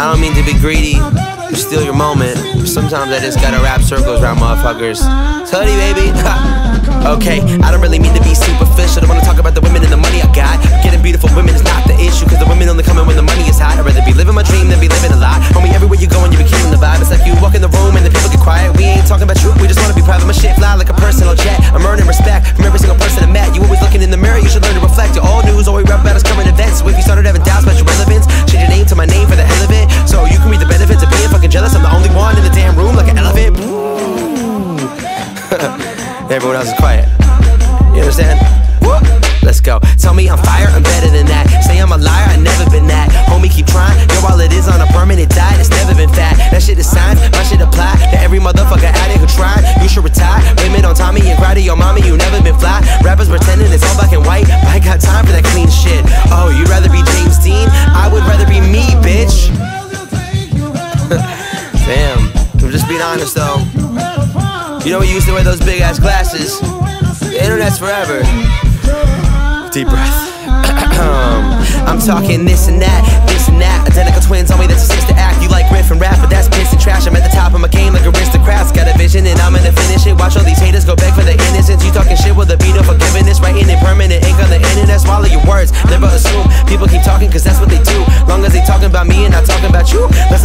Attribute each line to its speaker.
Speaker 1: I don't mean to be greedy or steal your moment. Sometimes I just gotta wrap circles around motherfuckers. Hoodie, baby. Okay, I don't really mean to be superficial. I wanna talk about the women and the money I got. Getting beautiful women is not the issue, cause the women only coming when the money is hot. I'd rather be living my dream than be living a lie. Homie, everywhere you go and you be killing the vibe. It's like you walk in the room and the people get quiet. We ain't talking about you, we just wanna be private. My shit fly like a personal jet. I'm earning respect from every single person I met. You always looking in the mirror, you should learn to reflect. Your all news, all we rap about is current events. So if you started having doubts about your relevance, change your name to my name for the hell of it, so you can read the benefits of being fucking jealous. I'm the only one in the damn room like an elephant. Everyone else is quiet. You understand? Let's go. Tell me I'm fire, I'm better than that. Say I'm a liar, I never been that. Homie, keep trying. Yo, all it is on a permanent diet, it's never been fat. That shit is science, my shit apply to every motherfucker addict who tried. You should retire. Women on Tommy and cry to your mommy, you never been fly. Rappers pretending it's all black and white, but I got time for that clean shit. Oh, you'd rather be James Dean? I would rather be me, bitch. Damn, I'm just being honest though. You know we used to wear those big ass glasses. The internet's forever. Deep breath. I'm talking this and that, this and that. Identical twins on me, that's a sister act. You like riff and rap, but that's piss and trash. I'm at the top of my game like aristocrats. Got a vision and I'm gonna finish it. Watch all these haters go beg for their innocence. You talking shit with a beat of forgiveness, writing in permanent ink on the internet. Swallow your words, never assume. People keep talking cause that's what they do. Long as they talking about me and not talking about you. Let's